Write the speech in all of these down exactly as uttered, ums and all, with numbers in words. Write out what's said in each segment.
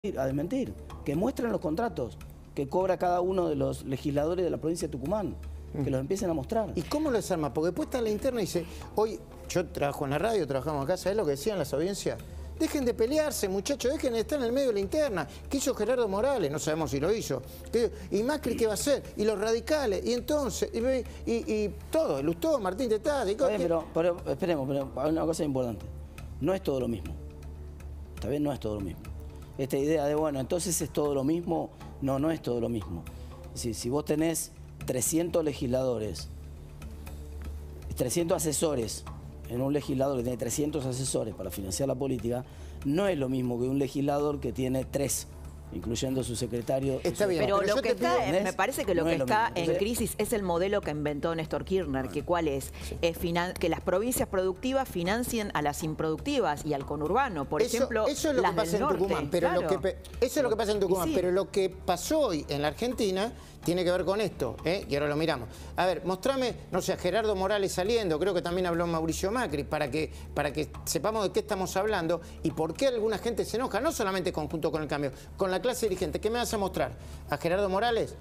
a desmentir, que muestren los contratos que cobra cada uno de los legisladores de la provincia de Tucumán, que los empiecen a mostrar. ¿Y cómo lo desarma? Porque después está en la interna y dice, hoy yo trabajo en la radio, trabajamos acá, ¿sabés lo que decían las audiencias? Dejen de pelearse, muchachos, dejen de estar en el medio de la interna. ¿Qué hizo Gerardo Morales? No sabemos si lo hizo. ¿Y Macri qué va a hacer? ¿Y los radicales? Y entonces, y, y, y todo, el Lustó, Martín Tetaz. Pero, pero esperemos, pero hay una cosa importante. No es todo lo mismo. Está bien, no es todo lo mismo. Esta idea de, bueno, entonces es todo lo mismo, no, no es todo lo mismo. Si, si vos tenés trescientos legisladores, trescientos asesores, en un legislador que tiene trescientos asesores para financiar la política, no es lo mismo que un legislador que tiene tres, incluyendo su secretario. Está bien, pero, pero lo que está, pido, me parece que lo no que está lo en crisis es el modelo que inventó Néstor Kirchner, bueno, que cuál es, sí. es que las provincias productivas financien a las improductivas y al conurbano, por eso, ejemplo, eso es lo las que pasa del en Tucumán, norte, pero claro. lo que, eso es lo que pasa en Tucumán, sí. pero lo que pasó hoy en la Argentina tiene que ver con esto, ¿eh? Y ahora lo miramos. A ver, mostrame, no sé, a Gerardo Morales saliendo, creo que también habló Mauricio Macri, para que, para que sepamos de qué estamos hablando y por qué alguna gente se enoja, no solamente conjunto con el cambio, con la clase dirigente. ¿Qué me vas a mostrar? ¿A Gerardo Morales?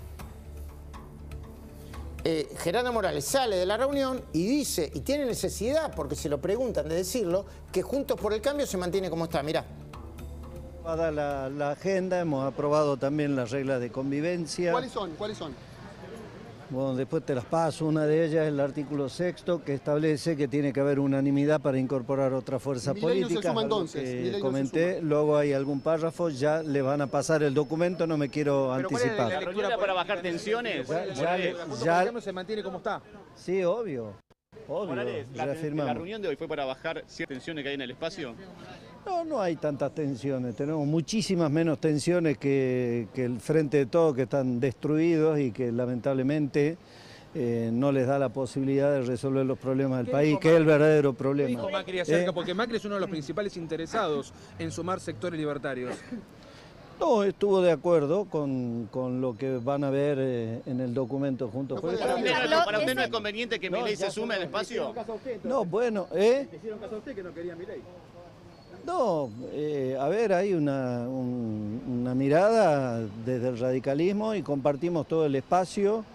Eh, Gerardo Morales sale de la reunión y dice, y tiene necesidad, porque se lo preguntan de decirlo, que Juntos por el Cambio se mantiene como está. Mirá. La, la agenda, hemos aprobado también las reglas de convivencia. ¿Cuáles son? ¿Cuáles son? Bueno, después te las paso. Una de ellas es el artículo sexto, que establece que tiene que haber unanimad para incorporar otra fuerza política. No se suma entonces. Que comenté, no se luego hay algún párrafo, ya le van a pasar el documento, no me quiero ¿Pero anticipar. ¿Cuál es la lectura para bajar tensiones? Ya, ya, ya, ya se mantiene como está. Sí, obvio. Obvio. Morales, la, ¿la reunión de hoy fue para bajar ciertas tensiones que hay en el espacio? No, no hay tantas tensiones, tenemos muchísimas menos tensiones que, que el Frente de Todos, que están destruidos y que lamentablemente eh, no les da la posibilidad de resolver los problemas del país, que es el verdadero problema. ¿Qué dijo Macri acerca? ¿Eh? Porque Macri es uno de los principales interesados en sumar sectores libertarios. No, estuvo de acuerdo con, con lo que van a ver eh, en el documento Juntos por el Cambio. ¿Para usted no es conveniente que Milei se sume al espacio? No, bueno, ¿eh? ¿Le hicieron caso a usted que no quería Milei? No, eh, a ver, hay una, un, una mirada desde el radicalismo y compartimos todo el espacio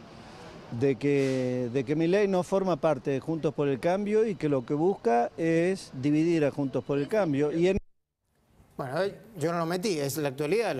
de que, de que Milei no forma parte de Juntos por el Cambio y que lo que busca es dividir a Juntos por el Cambio. Y en... Bueno, yo no lo metí, es la actualidad.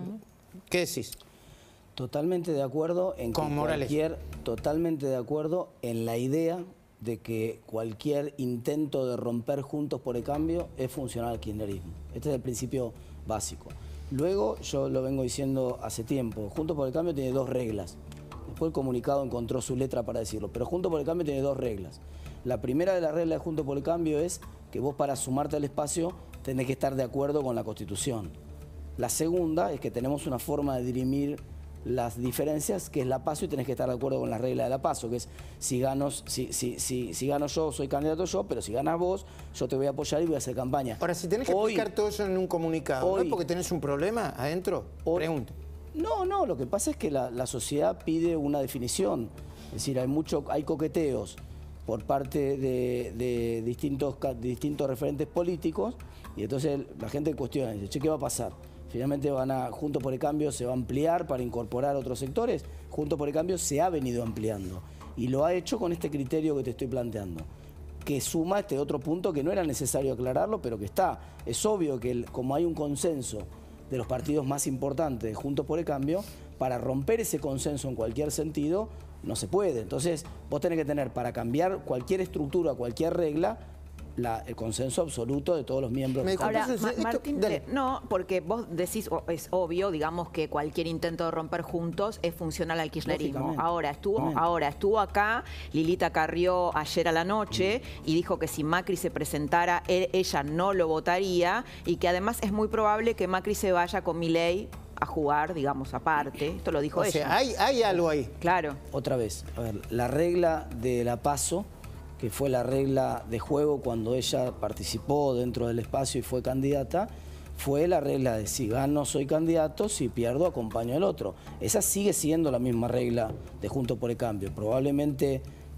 ¿Qué decís? Totalmente de acuerdo en con que Morales. Cualquier, totalmente de acuerdo en la idea de que cualquier intento de romper Juntos por el Cambio es funcional al kirchnerismo. Este es el principio básico. Luego, yo lo vengo diciendo hace tiempo, Juntos por el Cambio tiene dos reglas. Después el comunicado encontró su letra para decirlo, pero Juntos por el Cambio tiene dos reglas. La primera de las reglas de Juntos por el Cambio es que vos, para sumarte al espacio, tenés que estar de acuerdo con la Constitución. La segunda es que tenemos una forma de dirimir las diferencias, que es la PASO, y tenés que estar de acuerdo con las reglas de la PASO, que es si gano, si, si, si, si gano yo, soy candidato yo, pero si ganas vos, yo te voy a apoyar y voy a hacer campaña. Ahora, si tenés que hoy, explicar todo eso en un comunicado, hoy, ¿no es porque tenés un problema adentro? Hoy, Pregunto. No, no, lo que pasa es que la, la sociedad pide una definición. Es decir, hay mucho, hay coqueteos por parte de, de, distintos, de distintos referentes políticos, y entonces la gente cuestiona, dice, che, ¿qué va a pasar? Finalmente van a, Juntos por el Cambio se va a ampliar para incorporar otros sectores. Juntos por el Cambio se ha venido ampliando y lo ha hecho con este criterio que te estoy planteando, que suma este otro punto que no era necesario aclararlo, pero que está. Es obvio que el, como hay un consenso de los partidos más importantes de Juntos por el Cambio, para romper ese consenso en cualquier sentido no se puede. Entonces vos tenés que tener, para cambiar cualquier estructura, cualquier regla, La, el consenso absoluto de todos los miembros. Ahora, Ma Martín, esto, no, porque vos decís, es obvio, digamos, que cualquier intento de romper Juntos es funcional al kirchnerismo. Ahora estuvo, ahora estuvo acá Lilita Carrió ayer a la noche mm. y dijo que si Macri se presentara, él, ella no lo votaría, y que además es muy probable que Macri se vaya con Milei a jugar, digamos, aparte. Esto lo dijo o ella. O sea, hay, hay algo ahí. Claro. Otra vez, a ver, la regla de la PASO, que fue la regla de juego cuando ella participó dentro del espacio y fue candidata, fue la regla de si gano soy candidato, si pierdo acompaño al otro. Esa sigue siendo la misma regla de Juntos por el Cambio. Probablemente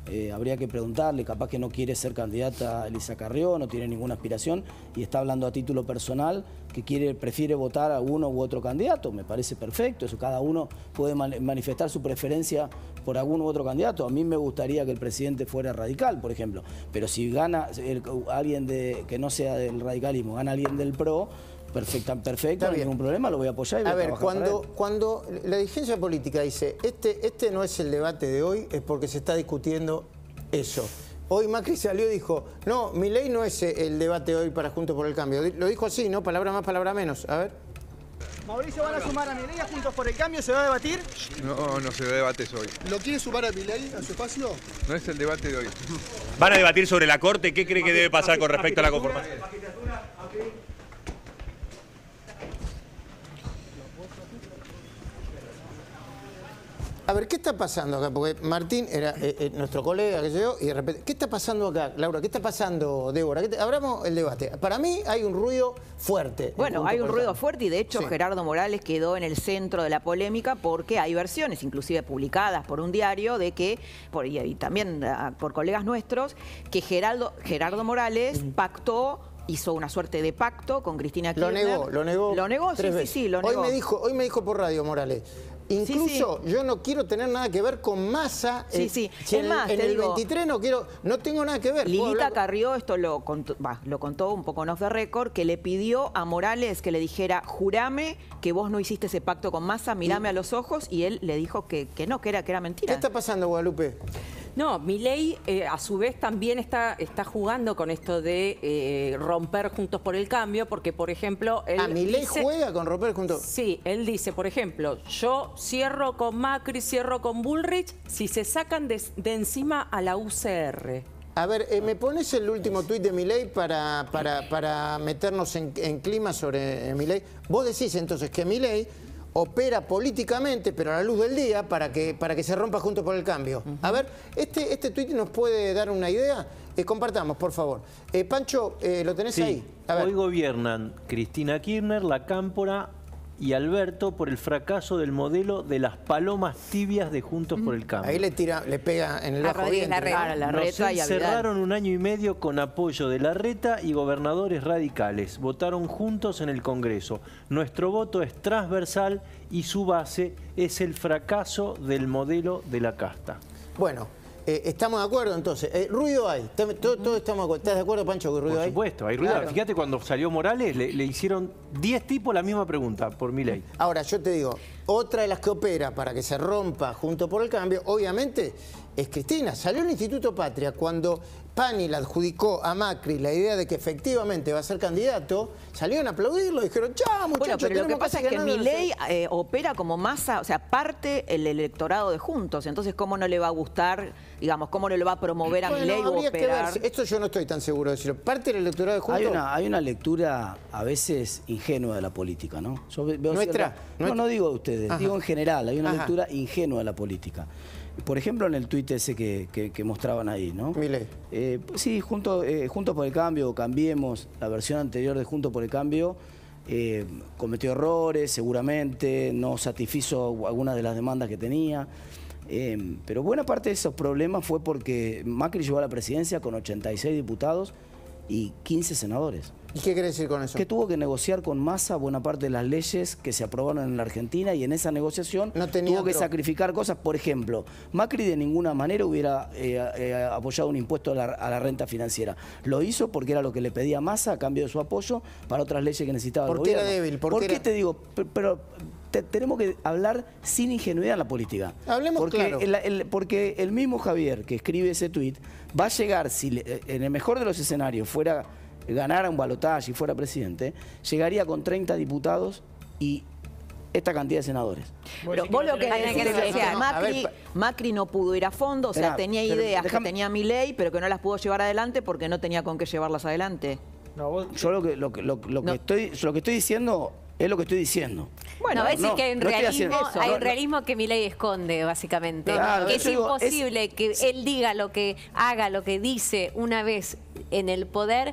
Eh, habría que preguntarle, capaz que no quiere ser candidata Elisa Carrió, no tiene ninguna aspiración y está hablando a título personal que quiere, prefiere votar a uno u otro candidato. Me parece perfecto, eso cada uno puede man manifestar su preferencia por algún u otro candidato. A mí me gustaría que el presidente fuera radical, por ejemplo, pero si gana el, alguien de, que no sea del radicalismo, gana alguien del PRO, perfecta, perfecto, no hay ningún problema, lo voy a apoyar y voy a, a ver, trabajar cuando, para él. cuando la dirigencia política dice, este, este no es el debate de hoy, es porque se está discutiendo eso. Hoy Macri salió y dijo, no, Milei no es el debate de hoy para Juntos por el Cambio. Lo dijo así, ¿no? Palabra más, palabra menos. A ver. Mauricio, ¿van a sumar a Milei a Juntos por el Cambio? ¿Se va a debatir? No, no se debate hoy. ¿Lo quiere sumar a Milei a su espacio? No es el debate de hoy. ¿Van a debatir sobre la Corte? ¿Qué cree que debe pasar con respecto a la conformación? A ver, ¿qué está pasando acá? Porque Martín era eh, eh, nuestro colega que llegó y de repente... ¿Qué está pasando acá, Laura? ¿Qué está pasando, Débora? ¿Qué te... Abramos el debate. Para mí hay un ruido fuerte. Bueno, hay un ruido fuerte y de hecho sí. Gerardo Morales quedó en el centro de la polémica porque hay versiones, inclusive publicadas por un diario, de que, por, y, y también uh, por colegas nuestros, que Gerardo, Gerardo Morales uh-huh. pactó... hizo una suerte de pacto con Cristina Kirchner. Lo negó, lo negó. Lo negó, sí, sí, sí, lo negó. Hoy me dijo, hoy me dijo por radio Morales, incluso sí, sí. yo no quiero tener nada que ver con Massa. Sí, eh, sí. Si es en, más, en el digo, veintitrés no quiero, no tengo nada que ver. Lilita Carrió esto lo contó, bah, lo contó un poco en off the record, que le pidió a Morales que le dijera, jurame que vos no hiciste ese pacto con Massa, mirame y... a los ojos, y él le dijo que, que no, que era, que era mentira. ¿Qué está pasando, Guadalupe? No, Milei eh, a su vez también está, está jugando con esto de eh, romper Juntos por el Cambio, porque por ejemplo... Él ah, ¿Milei dice, juega con romper Juntos? Sí, él dice, por ejemplo, yo cierro con Macri, cierro con Bullrich, si se sacan de, de encima a la U C R. A ver, eh, ¿me pones el último tuit de Milei para, para, para meternos en, en clima sobre eh, Milei? Vos decís entonces que Milei opera políticamente, pero a la luz del día, para que, para que se rompa Juntos por el Cambio. Uh-huh. A ver, este, este tuit nos puede dar una idea. Eh, compartamos, por favor. Eh, Pancho, eh, ¿lo tenés sí, ahí? A ver. Hoy gobiernan Cristina Kirchner, La Cámpora y Alberto por el fracaso del modelo de las palomas tibias de Juntos mm. por el Cambio. Ahí le tira, le pega en el bajo Rodríguez, vientre. La, la Reta y cerraron un año y medio con apoyo de Larreta y gobernadores radicales. Votaron juntos en el Congreso. Nuestro voto es transversal y su base es el fracaso del modelo de la casta. Bueno, eh, estamos de acuerdo entonces. Eh, ruido hay. Todos todo estamos de acuerdo. ¿Estás de acuerdo, Pancho, que ruido hay? Por supuesto, hay ruido. Claro. Fíjate, cuando salió Morales le, le hicieron diez tipos la misma pregunta por Milei. Ahora, yo te digo, otra de las que opera para que se rompa Juntos por el Cambio, obviamente, es Cristina. Salió el Instituto Patria cuando Pani le adjudicó a Macri la idea de que efectivamente va a ser candidato, salieron a aplaudirlo, dijeron, chao, muchachos. Bueno, pero lo que pasa es que Milei no eh, opera como masa, o sea, parte el electorado de Juntos, entonces ¿cómo no le va a gustar, digamos, cómo no le va a promover a bueno, Milei o operar? Que ver. Esto yo no estoy tan seguro de decirlo. Parte del electorado de Juntos. Hay una, hay una lectura a veces ingenua de la política, ¿no? Yo veo ¿Nuestra? Cierta, ¿Nuestra? No, no digo de ustedes, Ajá. digo en general, hay una Ajá. lectura ingenua de la política. Por ejemplo, en el tuit ese que, que, que mostraban ahí, ¿no? Milei. Eh, sí, junto, eh, Juntos por el Cambio, Cambiemos, la versión anterior de Juntos por el Cambio, eh, cometió errores, seguramente, no satisfizo algunas de las demandas que tenía. Eh, pero buena parte de esos problemas fue porque Macri llegó a la presidencia con ochenta y seis diputados y quince senadores. ¿Y qué quiere decir con eso? Que tuvo que negociar con Massa buena parte de las leyes que se aprobaron en la Argentina y en esa negociación no tenía tuvo que otro. sacrificar cosas. Por ejemplo, Macri de ninguna manera hubiera eh, eh, apoyado un impuesto a la, a la renta financiera. Lo hizo porque era lo que le pedía Massa a cambio de su apoyo para otras leyes que necesitaba el ¿Por qué gobierno. era débil? ¿Por, ¿Por qué qué era... te digo? Pero, pero te, tenemos que hablar sin ingenuidad en la política. Hablemos porque claro. El, el, porque el mismo Javier que escribe ese tuit va a llegar, si le, en el mejor de los escenarios fuera... ganara un balotaje y fuera presidente, llegaría con treinta diputados y esta cantidad de senadores. Pero vos lo que decís es que Macri, Macri no pudo ir a fondo, o sea, Esperá, tenía pero ideas déjame... que tenía Milei, pero que no las pudo llevar adelante porque no tenía con qué llevarlas adelante. No, vos... Yo lo que, lo, lo, lo, no. que estoy, lo que estoy diciendo es lo que estoy diciendo. Bueno, no, no, que hay un no realismo, eso, hay no, un realismo que Milei esconde, básicamente. Claro, que es digo, imposible es... que él diga lo que haga, lo que dice una vez en el poder,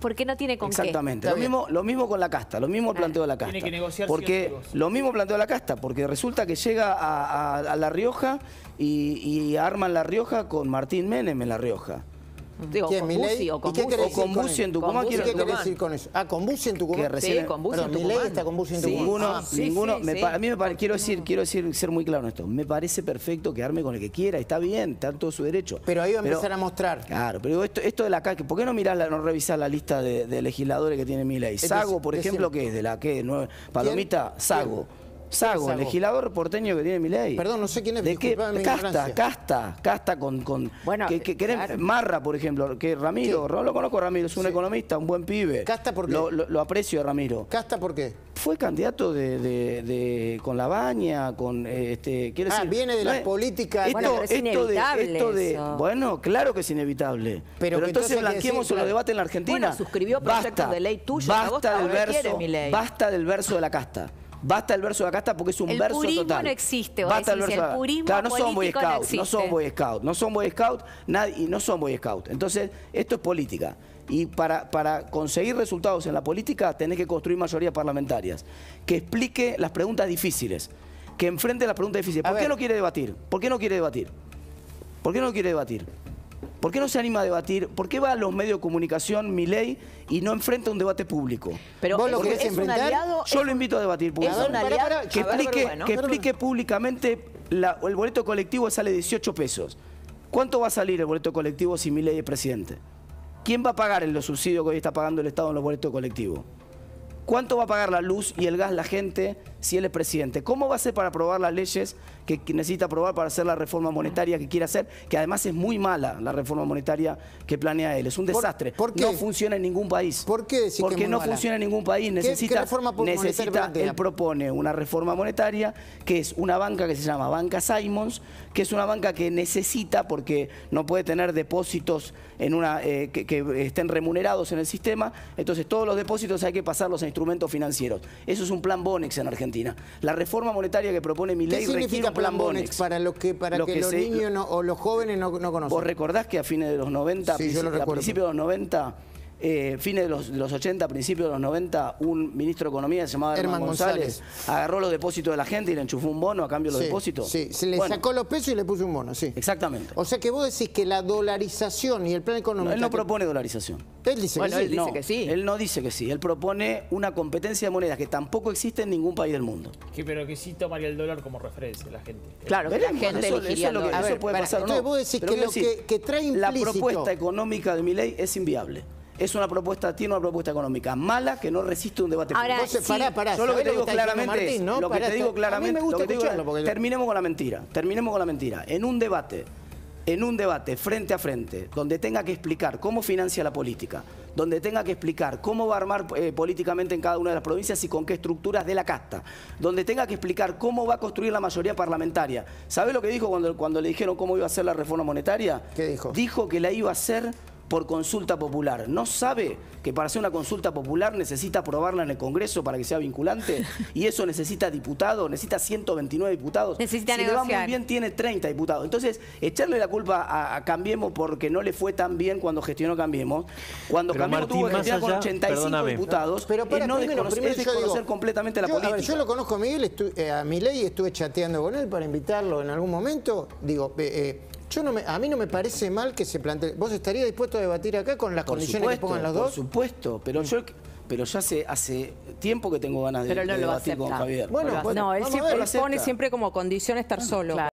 ¿Por qué no tiene con Exactamente. qué? Lo mismo, lo mismo con la casta, lo mismo planteo de la casta. Tiene que negociar porque sí o sí. lo mismo planteo de la casta, porque resulta que llega a, a, a La Rioja y, y arman La Rioja con Martín Menem en La Rioja. Digo, ¿Quién, con Milei? Bussi o con ¿Y qué Bussi. querés O decir con con Bussi eso? en Tucumán. Con ¿Qué Bussi en querés Tucumán. decir con eso? Ah, con Bussi en Tucumán. Que recién- Sí, con Bussi en Perdón, Milei Tucumán. está con Bussi en Sí. Tucumán. Ninguno, Ah, sí, ninguno, sí, me sí. pa- a mí me parece, quiero decir, quiero decir, ser muy claro en esto. Me parece perfecto que arme con el que quiera, está bien, está en todo su derecho. Pero ahí va a empezar a mostrar. Claro, pero esto, esto de la acá, ¿por qué no mirás, la, no revisás la lista de, de legisladores que tiene Milei? Este Sago, es- por es ejemplo, el- que es de la que no, Palomita, ¿Quién? Sago. Sago, el Sago? legislador porteño que tiene Milei. Perdón, no sé quién es, ¿De qué? disculpame mi Casta, ignorancia. Casta, Casta con... con Bueno, que, que querés- claro. Marra, por ejemplo, que Ramiro, no lo conozco a Ramiro, es un Sí. economista, un buen pibe. ¿Casta por qué? Lo, lo- lo aprecio a Ramiro. ¿Casta por qué? Fue candidato de, de- de- con La Baña, con eh, este, quiero Ah, decir, viene de no las es- políticas. Esto, Bueno, pero es esto de, inevitable esto de- eso. bueno, claro que es inevitable. Pero Pero, que entonces entonces hay que blanqueemos decir, los claro. debates en la Argentina. Bueno, suscribió proyectos de ley tuyos, a vos Basta del ahora quiere verso, Milei. basta del verso de la casta. Basta del verso de la casta porque es un El verso purismo total. no existe, vos Basta del decís, verso de el la- purismo Claro, no son Boy político no Scout, no, existe. son Boy Scout, no son Boy Scout, nadie, y no son Boy Scout. Entonces, esto es política. Y para, para conseguir resultados en la política tenés que construir mayorías parlamentarias. Que explique las preguntas difíciles. Que enfrente las preguntas difíciles. A ¿Por qué ver. no quiere debatir? ¿Por qué no quiere debatir? ¿Por qué no quiere debatir? ¿Por qué no se anima a debatir? ¿Por qué va a los medios de comunicación Milei y no enfrenta un debate público? Pero ¿Vos lo es- querés es un enfrentar? aliado, Yo es lo invito a debatir un públicamente. aliado. pará, pará, Que A ver, explique, bueno. que Pero- explique públicamente la- el boleto colectivo sale dieciocho pesos. ¿Cuánto va a salir el boleto colectivo si Milei es presidente? ¿Quién va a pagar en los subsidios que hoy está pagando el Estado en los boletos colectivos? ¿Cuánto va a pagar la luz y el gas la gente si él es presidente? ¿Cómo va a ser para aprobar las leyes que que necesita aprobar para hacer la reforma monetaria que quiere hacer? Que además es muy mala la reforma monetaria que planea él. Es un ¿Por- desastre. por qué? No funciona en ningún país. ¿Por qué decís que Porque es muy no mala? funciona en ningún país. ¿Qué- Necesita, qué reforma monetaria necesita plantea? él propone una reforma monetaria que es una banca que se llama Banca Simons, que es una banca que necesita, porque no puede tener depósitos en una eh, que, que estén remunerados en el sistema, entonces todos los depósitos hay que pasarlos a instrumentos financieros. Eso es un plan Bonex en Argentina. La reforma monetaria que propone ¿Qué Milei requiere significa un plan plan Bonex Bonex. para, lo que, para Lo que, que los se- niños no- o los jóvenes no, no conocen? ¿Vos recordás que a fines de los noventa, Sí, yo lo a recuerdo. principios de los noventa, eh, fines de los, de los ochenta, principios de los noventa, un ministro de Economía se llamaba Herman, Herman González, González. agarró los depósitos de la gente y le enchufó un bono a cambio de los Sí, depósitos? Sí, se le Bueno, sacó los pesos y le puso un bono, sí. exactamente. O sea que vos decís que la dolarización y el plan No, económico... él no que- propone dolarización. Él dice Bueno, que sí. él dice No, que sí. Él no dice que sí. Él propone una competencia de monedas que tampoco existe en ningún país del mundo. Que, pero que sí tomaría el dólar como referencia la gente. Claro, que la Veremos, gente eso, elegiría eso es lo que, el dólar. eso A ver, puede pará, pasar o entonces no. vos decís Pero que quiero lo que- que trae La implícito- propuesta económica de Milei es inviable. Es una propuesta, tiene una propuesta económica mala que no resiste un debate Ahora, público. Entonces, pará, pará. Yo lo que ¿sabés te digo está diciendo claramente Martín, es, no? lo que Pará, te digo está- claramente, A mí me gusta lo que te digo- escucharlo porque... terminemos con la mentira, terminemos con la mentira. En un debate, en un debate frente a frente, donde tenga que explicar cómo financia la política, donde tenga que explicar cómo va a armar eh, políticamente en cada una de las provincias y con qué estructuras de la casta, donde tenga que explicar cómo va a construir la mayoría parlamentaria. ¿Sabés lo que dijo cuando, cuando le dijeron cómo iba a ser la reforma monetaria? ¿Qué dijo? Dijo que la iba a hacer por consulta popular. ¿No sabe que para hacer una consulta popular necesita aprobarla en el Congreso para que sea vinculante? Y eso necesita diputados, necesita ciento veintinueve diputados. Necesita si le va muy negociar. bien, tiene treinta diputados. Entonces, echarle la culpa a, a Cambiemos porque no le fue tan bien cuando gestionó Cambiemos. Cuando Pero, Cambiemos Martín, tuvo que más gestionar con allá, ochenta y cinco perdóname. diputados, Pero para, es no primero, desconocer, primero es yo desconocer digo, completamente la yo, política. A ver, yo lo conozco a Miguel, estu- eh, a Milei, estuve chateando con él para invitarlo en algún momento. Digo, eh, eh, yo no me, a mí no me parece mal que se plantee... ¿Vos estarías dispuesto a debatir acá con las Por condiciones supuesto, que pongan los por dos? supuesto, pero yo... Pero ya hace, hace tiempo que tengo ganas de, Pero no de lo debatir con acepta. Javier. Bueno, No lo bueno, No, él vamos a siempre ver. pone siempre como condición estar solo. Claro.